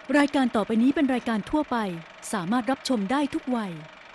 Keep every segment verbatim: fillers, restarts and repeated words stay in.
รายการต่อไปนี้เป็นรายการทั่วไปสามารถรับชมได้ทุกวัย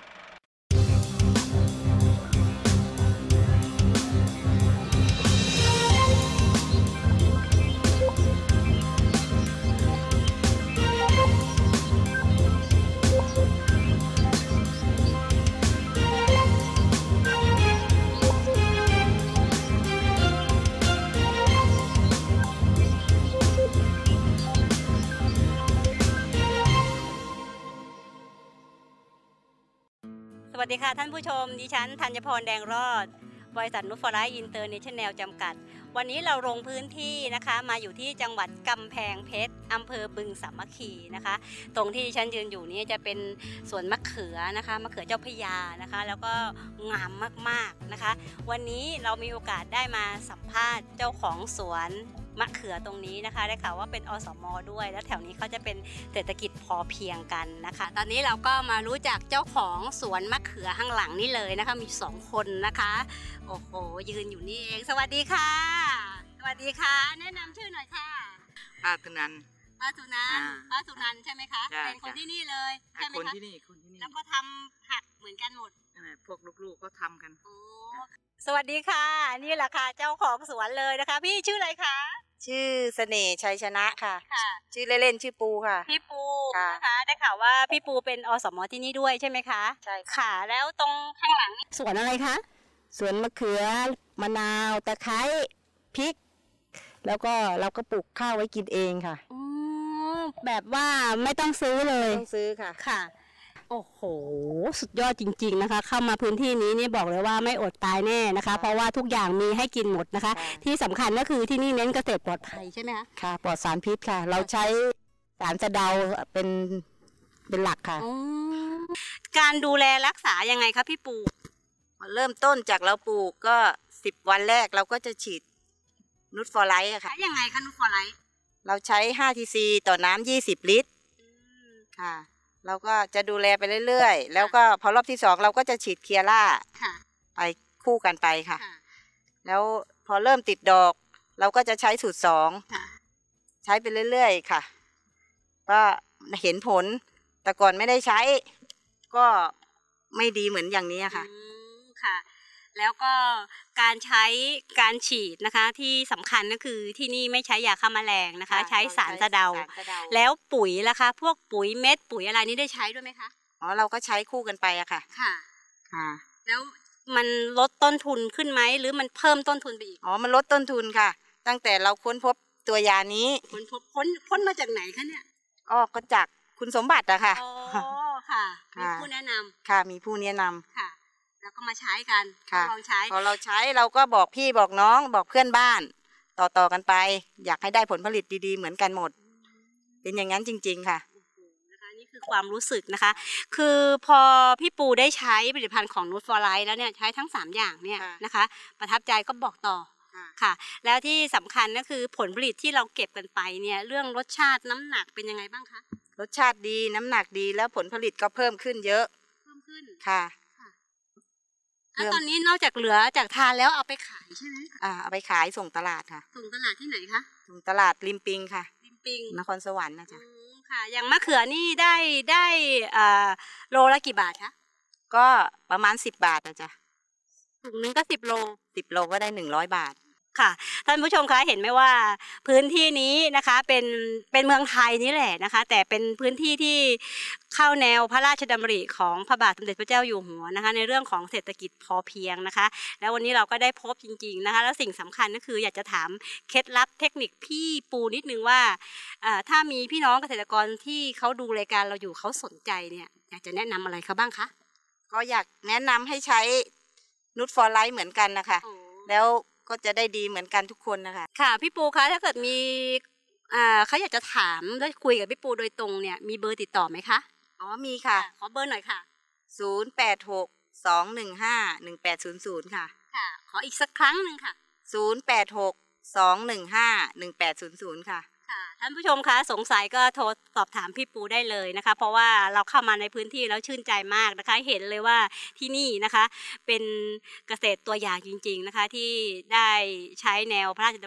สวัสดีค่ะท่านผู้ชมดิฉันธัญพรแดงรอดบริษัทนุชฟอร์ไลท์อินเตอร์เนชั่นแนลจำกัดวันนี้เราลงพื้นที่นะคะมาอยู่ที่จังหวัดกำแพงเพชรอำเภอบึงสามัคคีนะคะตรงที่ดิฉันยืนอยู่นี้จะเป็นสวนมะเขือนะคะมะเขือเจ้าพระยานะคะแล้วก็งามมากๆนะคะวันนี้เรามีโอกาสได้มาสัมภาษณ์เจ้าของสวนมะเขือตรงนี้นะคะได้ข่าวว่าเป็นอสม.ด้วยแล้วแถวนี้เขาจะเป็นเศรษฐกิจพอเพียงกันนะคะตอนนี้เราก็มารู้จักเจ้าของสวนมะเขือข้างหลังนี่เลยนะคะมีสองคนนะคะโอ้โหยืนอยู่นี่เองสวัสดีค่ะสวัสดีค่ะแนะนำชื่อหน่อยค่ะป้าสุนันท์ป้าสุนันท์ป้าสุนันท์ใช่ไหมคะเป็นคนที่นี่เลยใช่ไหมคะคนที่นี่คนที่นี่แล้วก็ทำผักเหมือนกันหมดพวกลูกๆก็ทำกันสวัสดีค่ะนี่แหละค่ะเจ้าของสวนเลยนะคะพี่ชื่ออะไรคะชื่อเสน่ห์ชัยชนะค่ะชื่อเล่นๆชื่อปูค่ะพี่ปูนะคะได้ข่าวว่าพี่ปูเป็นอสม.ที่นี่ด้วยใช่ไหมคะใช่ค่ะแล้วตรงข้างหลังสวนอะไรคะสวนมะเขือมะนาวตะไคร้พริกแล้วก็เราก็ปลูกข้าวไว้กินเองค่ะอ๋อแบบว่าไม่ต้องซื้อเลยต้องซื้อค่ะค่ะโอ้โหสุดยอดจริงๆนะคะเข้ามาพื้นที่นี้นี่บอกเลยว่าไม่อดตายแน่นะคะเพราะว่าทุกอย่างมีให้กินหมดนะคะที่สำคัญก็คือที่นี่เน้นเกษตรปลอดภัยใช่ไหมคะค่ะปลอดสารพิษค่ะเราใช้สารสะเดาเป็นเป็นหลักค่ะการดูแลรักษายังไงคะพี่ปูเริ่มต้นจากเราปลูกก็สิบวันแรกเราก็จะฉีดนูตฟอร์ไลท์ค่ะยังไงคะนูตฟอร์ไลท์เราใช้ห้าทีซีต่อน้ำยี่สิบลิตรค่ะเราก็จะดูแลไปเรื่อยๆแล้วก็พอรอบที่สองเราก็จะฉีดเคียร่าไปคู่กันไปค่ะแล้วพอเริ่มติดดอกเราก็จะใช้สูตรสองใช้ไปเรื่อยๆค่ะก็เห็นผลแต่ก่อนไม่ได้ใช้ก็ไม่ดีเหมือนอย่างนี้ค่ะค่ะแล้วก็การใช้การฉีดนะคะที่สำคัญก็คือที่นี่ไม่ใช้ยาฆ่าแมลงนะคะใช้สารสะเดาแล้วปุ๋ยล่ะคะพวกปุ๋ยเม็ดปุ๋ยอะไรนี่ได้ใช้ด้วยไหมคะอ๋อเราก็ใช้คู่กันไปอะค่ะค่ะค่ะแล้วมันลดต้นทุนขึ้นไหมหรือมันเพิ่มต้นทุนไปอีกอ๋อมันลดต้นทุนค่ะตั้งแต่เราค้นพบตัวยานี้ค้นพบค้นค้นมาจากไหนคะเนี่ยอ๋อก็จากคุณสมบัติอะค่ะอ๋อค่ะมีผู้แนะนำค่ะมีผู้แนะนำค่ะแล้วก็มาใช้กันลองใช้พอเราใช้เราก็บอกพี่บอกน้องบอกเพื่อนบ้านต่อๆกันไปอยากให้ได้ผลผลิตดีๆเหมือนกันหมดเป็นอย่างนั้นจริงๆค่ะนะคะนี่คือความรู้สึกนะคะคือพอพี่ปูได้ใช้ผลิตภัณฑ์ของนูตฟอร์ไลท์แล้วเนี่ยใช้ทั้งสามอย่างเนี่ยนะคะประทับใจก็บอกต่อค่ะแล้วที่สำคัญก็คือผลผลิตที่เราเก็บกันไปเนี่ยเรื่องรสชาติน้ำหนักเป็นยังไงบ้างคะรสชาติดีน้ำหนักดีแล้วผลผลิตก็เพิ่มขึ้นเยอะเพิ่มขึ้นค่ะแล้วตอนนี้นอกจากเหลือจากทานแล้วเอาไปขายใช่ไหมอ่าเอาไปขายส่งตลาดค่ะส่งตลาดที่ไหนคะส่งตลาดริมปิงค่ะริมปิงนครสวรรค์นะจ๊ะค่ะอย่างมะเขือนี่ได้ได้อ่าโลละกี่บาทคะก็ประมาณสิบบาทนะจ๊ะถุงนึงก็สิบโลสิบโลก็ได้หนึ่งร้อยบาทค่ะท่านผู้ชมคะเห็นไหมว่าพื้นที่นี้นะคะเป็นเป็นเมืองไทยนี่แหละนะคะแต่เป็นพื้นที่ที่เข้าแนวพระราชดำริของพระบาทสมเด็จพระเจ้าอยู่หัวนะคะในเรื่องของเศรษฐกิจพอเพียงนะคะแล้ววันนี้เราก็ได้พบจริงๆนะคะแล้วสิ่งสำคัญก็คืออยากจะถามเคล็ดลับเทคนิคพี่ปูนิดนึงว่าถ้ามีพี่น้องเกษตรกรที่เขาดูรายการเราอยู่เขาสนใจเนี่ยอยากจะแนะนำอะไรเขาบ้างคะก็อยากแนะนำให้ใช้นูตฟอร์ไลท์เหมือนกันนะคะแล้วก็จะได้ดีเหมือนกันทุกคนนะคะค่ะพี่ปูคะถ้าเกิดมีอ่าเขาอยากจะถามได้คุยกับพี่ปูโดยตรงเนี่ยมีเบอร์ติดต่อไหมคะอ๋อมีค่ะขอเบอร์หน่อยค่ะศูนย์แปดหกสองหนึ่งห้าหนึ่งแปดศูนย์ศูนย์ค่ะค่ะขออีกสักครั้งหนึ่งค่ะศูนย์แปดหกสองหนึ่งห้าหนึ่งแปดศูนย์ศูนย์ค่ะค่ะท่านผู้ชมคะสงสัยก็โทรสอบถามพี่ปูได้เลยนะคะเพราะว่าเราเข้ามาในพื้นที่แล้วชื่นใจมากนะคะเห็นเลยว่าที่นี่นะคะเป็นเกษตรตัวอย่างจริงๆนะคะที่ได้ใช้แนวพระราชดำริ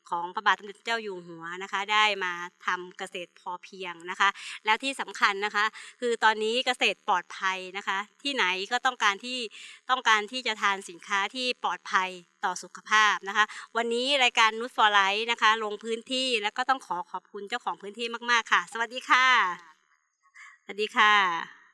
ของพระบาทสมเด็จเจ้าอยู่หัวนะคะได้มาทำเกษตรพอเพียงนะคะแล้วที่สำคัญนะคะคือตอนนี้เกษตรปลอดภัยนะคะที่ไหนก็ต้องการที่ต้องการที่จะทานสินค้าที่ปลอดภัยต่อสุขภาพนะคะวันนี้รายการนูตฟอร์ไลท์นะคะลงพื้นที่แล้วก็ต้องขอขอบคุณเจ้าของพื้นที่มากๆค่ะสวัสดีค่ะสวัสดีค่ะ